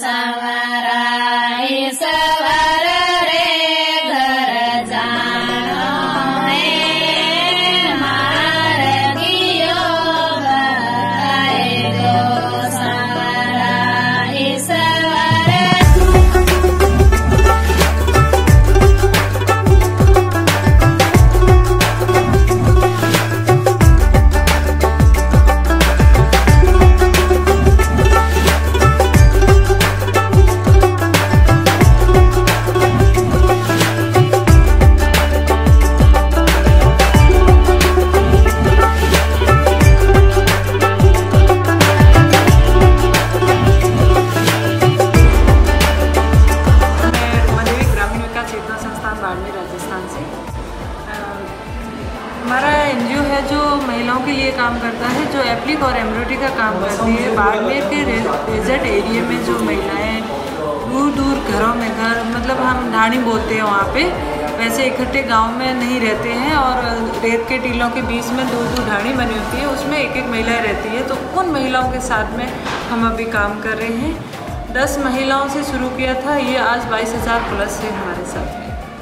हमारा एनजीओ है जो महिलाओं के लिए काम करता है, जो एप्लिक और एम्ब्रॉयडरी का काम करती है। बाड़मेर के डेजर्ट एरिया में जो महिलाएं दूर दूर घरों में मतलब हम ढाणी बोलते हैं वहाँ पे, वैसे इकट्ठे गांव में नहीं रहते हैं और रेत के टीलों के बीच में दूर दूर ढाणी बनी होती है, उसमें एक एक महिला रहती है। तो उन महिलाओं के साथ में हम अभी काम कर रहे हैं। 10 महिलाओं से शुरू किया था, ये आज 22,000 प्लस है हमारे साथ में।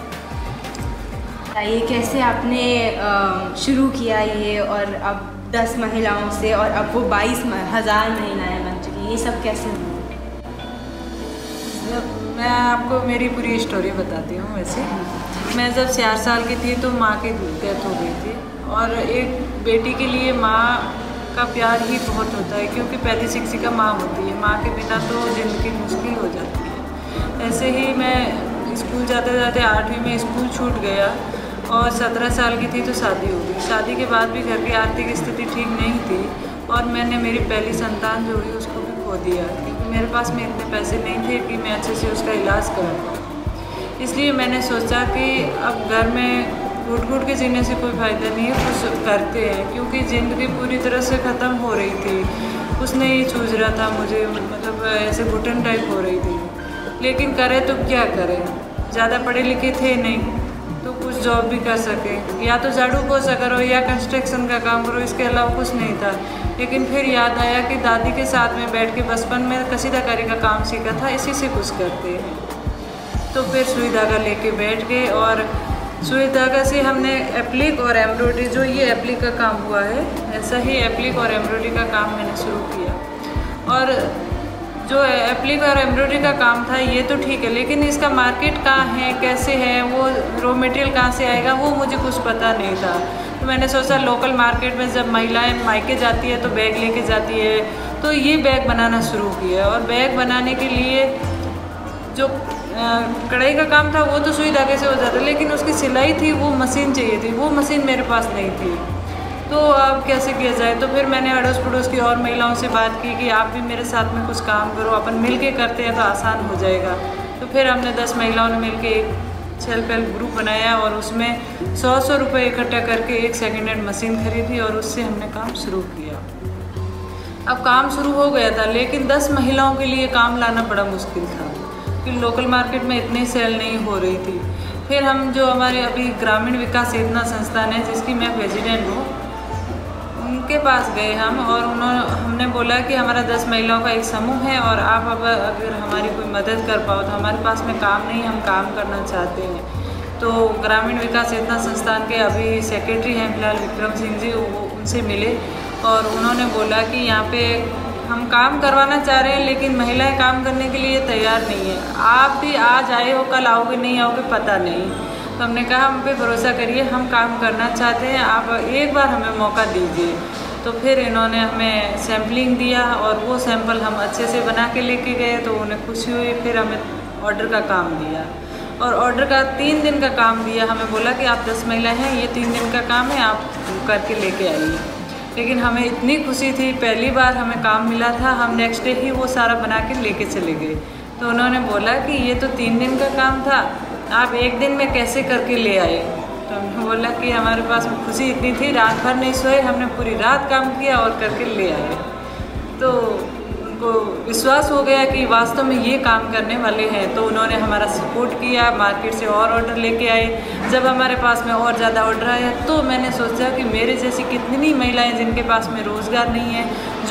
ये कैसे आपने शुरू किया ये, और अब 10 महिलाओं से और अब वो 22,000 महिलाएं बन चुकी, ये सब कैसे हुआ? मैं आपको मेरी पूरी स्टोरी बताती हूँ। वैसे मैं जब 4 साल की थी तो माँ की डेथ हो गई थी, और एक बेटी के लिए माँ का प्यार ही बहुत होता है, क्योंकि पहली शिक्षिका माँ होती है। माँ के बिना तो ज़िंदगी मुश्किल हो जाती है। ऐसे ही मैं स्कूल जाते जाते 8वीं में स्कूल छूट गया और 17 साल की थी तो शादी हो गई। शादी के बाद भी घर की आर्थिक स्थिति ठीक नहीं थी और मैंने मेरी पहली संतान जो हुई उसको भी खो दिया, क्योंकि मेरे पास में इतने पैसे नहीं थे कि मैं अच्छे से उसका इलाज करा पाऊँ। इसलिए मैंने सोचा कि अब घर में घुट घुट के जीने से कोई फ़ायदा नहीं है, कुछ करते हैं, क्योंकि ज़िंदगी पूरी तरह से ख़त्म हो रही थी। कुछ नहीं सूझ रहा था मुझे, मतलब ऐसे घुटन टाइप हो रही थी। लेकिन करें तो क्या करें, ज़्यादा पढ़े लिखे थे नहीं तो कुछ जॉब भी कर सके, या तो झाड़ू पोछा करो या कंस्ट्रक्शन का काम करो, इसके अलावा कुछ नहीं था। लेकिन फिर याद आया कि दादी के साथ में बैठ के बचपन में कसीदाकारी का काम सीखा था, इसी से कुछ करते हैं। तो फिर सुई धागा लेके बैठ गए और सुई धागा से हमने एप्लिक और एम्ब्रॉयडरी, जो ये एप्लिक का काम हुआ है, ऐसा ही एप्लिक और एम्ब्रॉयडरी का काम मैंने शुरू किया। और जो एप्लिक और एम्ब्रॉयडरी का काम था ये तो ठीक है, लेकिन इसका मार्केट कहाँ है, कैसे है, वो रॉ मटेरियल कहाँ से आएगा, वो मुझे कुछ पता नहीं था। तो मैंने सोचा लोकल मार्केट में जब महिलाएं मायके जाती है तो बैग लेके जाती है, तो ये बैग बनाना शुरू किया। और बैग बनाने के लिए जो कढ़ाई का काम था वो तो सुई धागे से हो जाता, लेकिन उसकी सिलाई थी वो मशीन चाहिए थी, वो मशीन मेरे पास नहीं थी। तो अब कैसे किया जाए, तो फिर मैंने अड़ोस पड़ोस की और महिलाओं से बात की कि आप भी मेरे साथ में कुछ काम करो, अपन मिल के करते हैं तो आसान हो जाएगा। तो फिर हमने 10 महिलाओं ने मिल के एक सेल्फ हेल्प ग्रुप बनाया और उसमें 100 रुपये इकट्ठा करके एक सेकेंड हैंड मशीन खरीदी और उससे हमने काम शुरू किया। अब काम शुरू हो गया था, लेकिन 10 महिलाओं के लिए काम लाना बड़ा मुश्किल था, क्योंकि लोकल मार्केट में इतनी सेल नहीं हो रही थी। फिर हम जो हमारे अभी ग्रामीण विकास योजना संस्थान है, जिसकी मैं प्रेसिडेंट हूँ, उनके पास गए हम और हमने बोला कि हमारा 10 महिलाओं का एक समूह है और आप अगर हमारी कोई मदद कर पाओ, तो हमारे पास में काम नहीं, हम काम करना चाहते हैं। तो ग्रामीण विकास योजना संस्थान के अभी सेक्रेटरी हैं फिलहाल विक्रम सिंह जी, वो उनसे मिले और उन्होंने बोला कि यहाँ पे हम काम करवाना चाह रहे हैं, लेकिन महिलाएं काम करने के लिए तैयार नहीं है। आप भी आज आए हो, कल आओगे नहीं आओगे पता नहीं। तो हमने कहा हम पे भरोसा करिए, हम काम करना चाहते हैं, आप एक बार हमें मौका दीजिए। तो फिर इन्होंने हमें सैम्पलिंग दिया और वो सैंपल हम अच्छे से बना के लेके गए, तो उन्हें खुशी हुई। फिर हमें ऑर्डर का काम दिया और ऑर्डर का 3 दिन का काम दिया। हमें बोला कि आप 10 महिला हैं, ये 3 दिन का काम है, आप करके लेके आइए। लेकिन हमें इतनी खुशी थी, पहली बार हमें काम मिला था, हम नेक्स्ट डे ही वो सारा बना के लेके चले गए। तो उन्होंने बोला कि ये तो 3 दिन का काम था, आप 1 दिन में कैसे करके ले आए। तो हमने बोला कि हमारे पास खुशी इतनी थी, रात भर नहीं सोए, हमने पूरी रात काम किया और करके ले आए। तो उनको विश्वास हो गया कि वास्तव में ये काम करने वाले हैं, तो उन्होंने हमारा सपोर्ट किया, मार्केट से और ऑर्डर लेके आए। जब हमारे पास में और ज़्यादा ऑर्डर आया तो मैंने सोचा कि मेरे जैसी कितनी महिलाएं जिनके पास में रोज़गार नहीं है,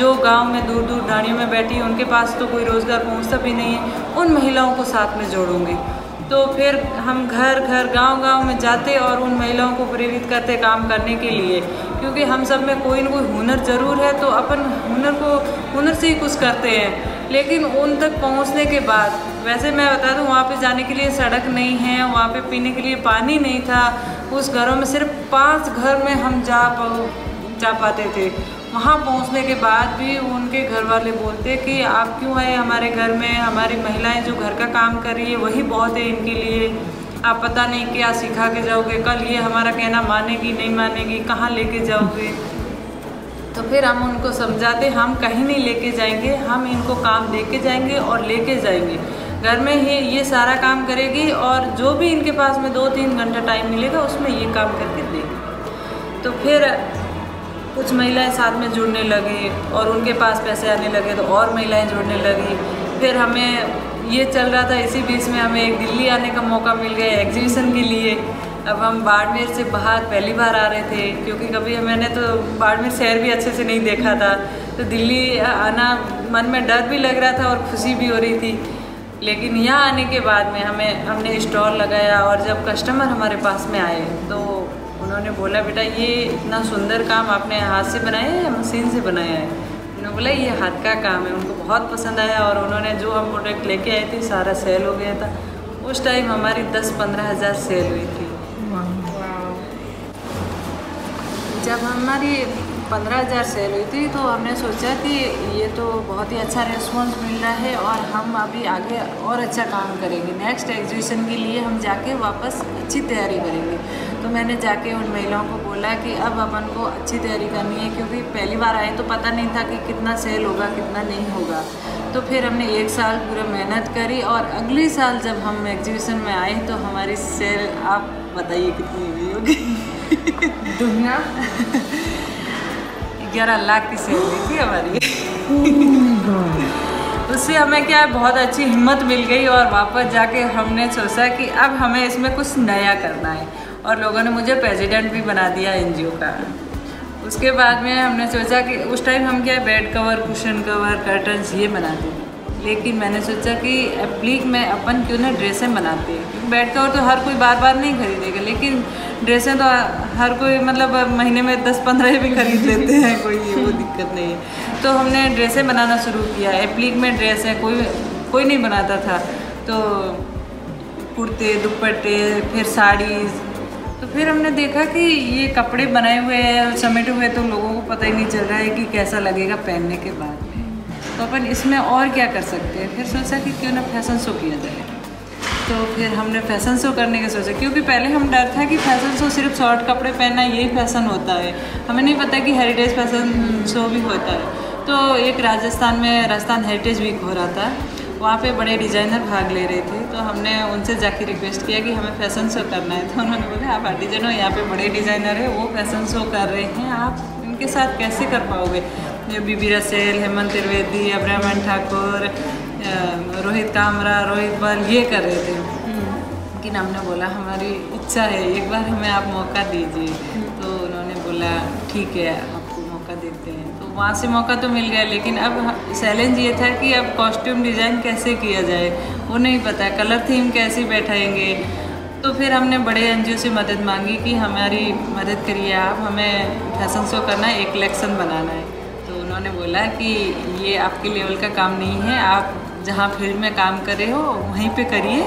जो गांव में दूर दूर गाड़ियों में बैठी है उनके पास तो कोई रोज़गार पहुंचता भी नहीं है, उन महिलाओं को साथ में जोड़ूंगी। तो फिर हम घर घर गांव में जाते और उन महिलाओं को प्रेरित करते काम करने के लिए, क्योंकि हम सब में कोई न कोई हुनर ज़रूर है, तो अपन हुनर से ही कुछ करते हैं। लेकिन उन तक पहुंचने के बाद, वैसे मैं बता दूं, वहाँ पे जाने के लिए सड़क नहीं है, वहाँ पे पीने के लिए पानी नहीं था, उस घरों में सिर्फ 5 घर में हम जा पाते थे। वहाँ पहुँचने के बाद भी उनके घर वाले बोलते कि आप क्यों आए हमारे घर में, हमारी महिलाएं जो घर का काम कर रही है वही बहुत है इनके लिए, आप पता नहीं क्या सिखा के जाओगे, कल ये हमारा कहना मानेगी नहीं मानेगी, कहाँ लेके जाओगे। तो फिर हम उनको समझाते, हम कहीं नहीं लेके जाएंगे, हम इनको काम दे के जाएंगे और लेके जाएंगे, घर में ही ये सारा काम करेगी और जो भी इनके पास में 2-3 घंटा टाइम मिलेगा उसमें ये काम करके देगी। तो फिर कुछ महिलाएं साथ में जुड़ने लगी और उनके पास पैसे आने लगे तो और महिलाएं जुड़ने लगी। फिर हमें ये चल रहा था, इसी बीच में हमें एक दिल्ली आने का मौका मिल गया एग्जीबिशन के लिए। अब हम बाड़मेर से बाहर पहली बार आ रहे थे, क्योंकि कभी मैंने तो बाड़मेर शहर भी अच्छे से नहीं देखा था, तो दिल्ली आना मन में डर भी लग रहा था और खुशी भी हो रही थी। लेकिन यहाँ आने के बाद में हमने स्टॉल लगाया और जब कस्टमर हमारे पास में आए तो उन्होंने बोला, बेटा ये इतना सुंदर काम आपने हाथ से बनाया है या मशीन से बनाया है? उन्होंने बोला ये हाथ का काम है। उनको बहुत पसंद आया और उन्होंने जो हम प्रोडक्ट लेके आए थे सारा सेल हो गया था। उस टाइम हमारी 10-15 हज़ार सेल हुई थी। जब हमारी 15 हज़ार सेल हुई थी तो हमने सोचा कि ये तो बहुत ही अच्छा रिस्पॉन्स मिल रहा है और हम अभी आगे और अच्छा काम करेंगे, नेक्स्ट एग्जीबिशन के लिए हम जाके वापस अच्छी तैयारी करेंगे। तो मैंने जाके उन महिलाओं को बोला कि अब अपन को अच्छी तैयारी करनी है, क्योंकि पहली बार आए तो पता नहीं था कि कितना सेल होगा कितना नहीं होगा। तो फिर हमने 1 साल पूरा मेहनत करी और अगले साल जब हम एग्जीबिशन में आए तो हमारी सेल, आप बताइए कितनी हुई होगी? दुनिया 11 लाख की सेल हुई थी हमारी। उससे हमें क्या है, बहुत अच्छी हिम्मत मिल गई और वापस जाके हमने सोचा कि अब हमें इसमें कुछ नया करना है और लोगों ने मुझे प्रेसिडेंट भी बना दिया एनजीओ का। उसके बाद में हमने सोचा कि उस टाइम हम क्या bed cover, cushion cover, curtains ये बनाते थे, लेकिन मैंने सोचा कि एप्लीक में अपन क्यों ना ड्रेसें बनाते हैं। बेड कवर तो हर कोई बार बार नहीं खरीदेगा, लेकिन ड्रेसें तो हर कोई मतलब महीने में 10-15 भी खरीद लेते हैं, कोई वो दिक्कत नहीं है। तो हमने ड्रेसें बनाना शुरू किया। एप्लीक में ड्रेसें कोई नहीं बनाता था, तो कुर्ते, दुपट्टे, फिर साड़ीज़। तो फिर हमने देखा कि ये कपड़े बनाए हुए हैं, समेटे हुए, तो लोगों को पता ही नहीं चल रहा है कि कैसा लगेगा पहनने के बाद में। तो अपन इसमें और क्या कर सकते हैं? फिर सोचा कि क्यों ना फैशन शो किया जाए। तो फिर हमने फैशन शो करने का सोचा, क्योंकि पहले हम डर था कि फैशन शो सिर्फ शॉर्ट कपड़े पहनना यही फैशन होता है, हमें नहीं पता कि हेरिटेज फैशन शो भी होता है। तो एक राजस्थान में राजस्थान हेरिटेज वीक हो रहा था, वहाँ पे बड़े डिज़ाइनर भाग ले रहे थे, तो हमने उनसे जाके रिक्वेस्ट किया कि हमें फ़ैशन शो करना है। तो उन्होंने बोला, आप आर्टिजन हो, यहाँ पे बड़े डिज़ाइनर है, वो फ़ैशन शो कर रहे हैं, आप इनके साथ कैसे कर पाओगे? ये बीबी रसेल, हेमंत त्रिवेदी, अब्राहम ठाकुर, रोहित कामरा, रोहित बल, ये कर रहे थे। लेकिन हमने बोला हमारी इच्छा है, एक बार हमें आप मौका दीजिए। तो उन्होंने बोला ठीक है, आपको मौका देते हैं। तो वहाँ से मौका तो मिल गया, लेकिन अब चैलेंज ये था कि अब कॉस्ट्यूम डिज़ाइन कैसे किया जाए, वो नहीं पता, कलर थीम कैसे बैठाएंगे। तो फिर हमने बड़े एनजीओ से मदद मांगी कि हमारी मदद करिए आप, हमें फैशन शो करना है, एक कलेक्शन बनाना है। तो उन्होंने बोला कि ये आपके लेवल का काम नहीं है, आप जहाँ फील्ड में काम कर रहे हो वहीं पे करिए,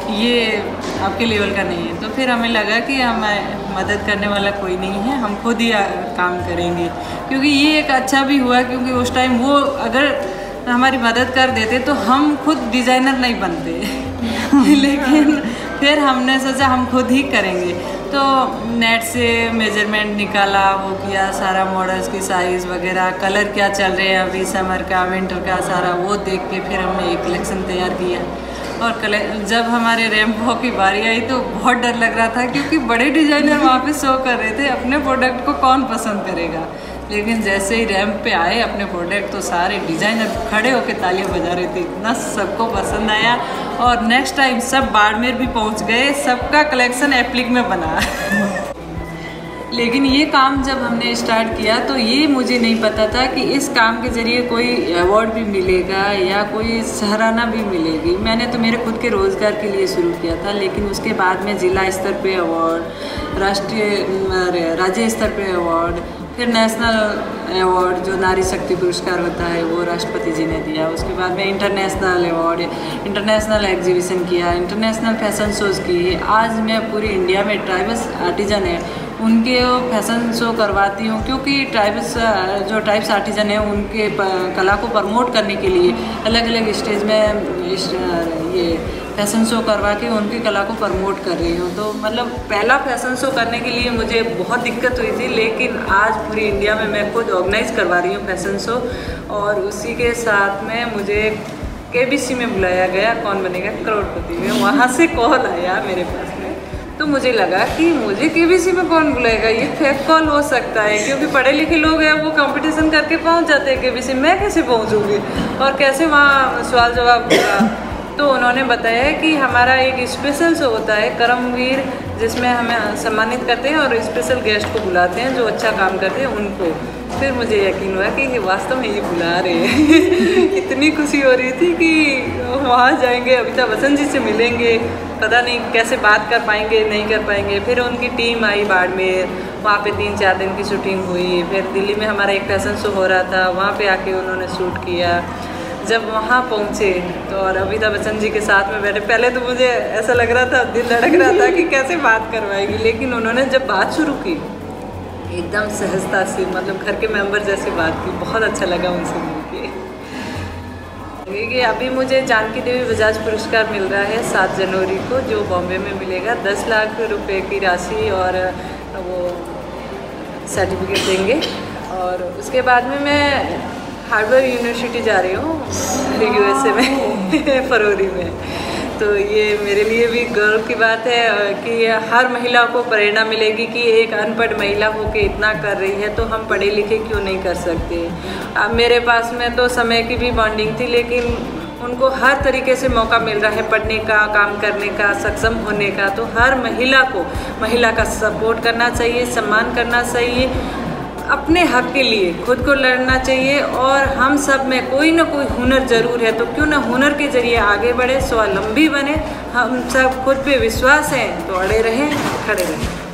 ये आपके लेवल का नहीं है। तो फिर हमें लगा कि हमें मदद करने वाला कोई नहीं है, हम खुद ही काम करेंगे। क्योंकि ये एक अच्छा भी हुआ, क्योंकि उस टाइम वो अगर हमारी मदद कर देते तो हम खुद डिज़ाइनर नहीं बनते लेकिन फिर हमने सोचा हम खुद ही करेंगे। तो नेट से मेजरमेंट निकाला, वो किया, सारा मॉडल्स की साइज़ वगैरह, कलर क्या चल रहे हैं अभी, समर का, विंटर का, सारा वो देख के फिर हमने एक कलेक्शन तैयार किया। और जब हमारे रैंप वॉक की बारी आई तो बहुत डर लग रहा था, क्योंकि बड़े डिज़ाइनर वहाँ पे शो कर रहे थे, अपने प्रोडक्ट को कौन पसंद करेगा। लेकिन जैसे ही रैंप पे आए अपने प्रोडक्ट, तो सारे डिज़ाइनर खड़े होकर तालियां बजा रहे थे, इतना सबको पसंद आया। और नेक्स्ट टाइम सब बाड़मेर भी पहुंच गए, सबका कलेक्शन एप्लिक में बना। लेकिन ये काम जब हमने स्टार्ट किया तो ये मुझे नहीं पता था कि इस काम के ज़रिए कोई अवार्ड भी मिलेगा या कोई सराहना भी मिलेगी। मैंने तो मेरे खुद के रोज़गार के लिए शुरू किया था, लेकिन उसके बाद में ज़िला स्तर पे अवार्ड, राज्य स्तर पे अवार्ड, फिर नेशनल अवार्ड जो नारी शक्ति पुरस्कार होता है वो राष्ट्रपति जी ने दिया। उसके बाद में इंटरनेशनल अवार्ड, इंटरनेशनल एग्जीबिशन किया, इंटरनेशनल फैशन शोज़ किए। आज मैं पूरी इंडिया में ट्राइबल्स आर्टिजन है उनके फैशन शो करवाती हूँ, क्योंकि ट्राइब्स आर्टिजन है उनके कला को प्रमोट करने के लिए अलग अलग स्टेज में ये फैशन शो करवा के उनकी कला को प्रमोट कर रही हूँ। तो मतलब पहला फैशन शो करने के लिए मुझे बहुत दिक्कत हुई थी, लेकिन आज पूरी इंडिया में मैं खुद ऑर्गेनाइज करवा रही हूँ फैशन शो। और उसी के साथ में मुझे KBC में बुलाया गया, कौन बनेगा करोड़पति में, वहाँ से कॉल आया मेरे पास में। तो मुझे लगा कि मुझे KBC में कौन बुलाएगा, ये फेक कॉल हो सकता है, क्योंकि पढ़े लिखे लोग हैं वो कंपटीशन करके पहुंच जाते हैं KBC, मैं कैसे पहुंचूंगी और कैसे वहाँ सवाल जवाब होगा। तो उन्होंने बताया कि हमारा एक स्पेशल शो होता है कर्मवीर, जिसमें हमें सम्मानित करते हैं और स्पेशल गेस्ट को बुलाते हैं जो अच्छा काम करते हैं उनको। फिर मुझे यकीन हुआ कि वास्तव में ये बुला रहे हैं। इतनी खुशी हो रही थी कि वहाँ जाएंगे, अमिताभ बच्चन जी से मिलेंगे, पता नहीं कैसे बात कर पाएंगे नहीं कर पाएंगे। फिर उनकी टीम आई बाड़मेर, वहाँ पे 3-4 दिन की शूटिंग हुई। फिर दिल्ली में हमारा एक फैशन शो हो रहा था, वहाँ पे आके उन्होंने शूट किया। जब वहाँ पहुँचे तो और अमिताभ बच्चन जी के साथ में बैठे, पहले तो मुझे ऐसा लग रहा था, दिल धड़क रहा था कि कैसे बात करवाएगी, लेकिन उन्होंने जब बात शुरू की एकदम सहजता से, मतलब घर के मेंबर जैसी बात की। बहुत अच्छा लगा उनसे मिलके। कि अभी मुझे जानकी देवी बजाज पुरस्कार मिल रहा है 7 जनवरी को, जो बॉम्बे में मिलेगा। 10 लाख रुपए की राशि और वो सर्टिफिकेट देंगे। और उसके बाद में मैं हार्वर्ड यूनिवर्सिटी जा रही हूँ USA में फरवरी में। तो ये मेरे लिए भी गर्व की बात है कि हर महिला को प्रेरणा मिलेगी कि एक अनपढ़ महिला होकर इतना कर रही है, तो हम पढ़े लिखे क्यों नहीं कर सकते। अब मेरे पास में तो समय की भी बॉन्डिंग थी, लेकिन उनको हर तरीके से मौका मिल रहा है पढ़ने का, काम करने का, सक्षम होने का। तो हर महिला का सपोर्ट करना चाहिए, सम्मान करना चाहिए, अपने हक के लिए खुद को लड़ना चाहिए। और हम सब में कोई ना कोई हुनर ज़रूर है, तो क्यों ना हुनर के ज़रिए आगे बढ़े, स्वावलंबी बने। हम सब खुद पे विश्वास है तो अड़े रहें, खड़े रहें।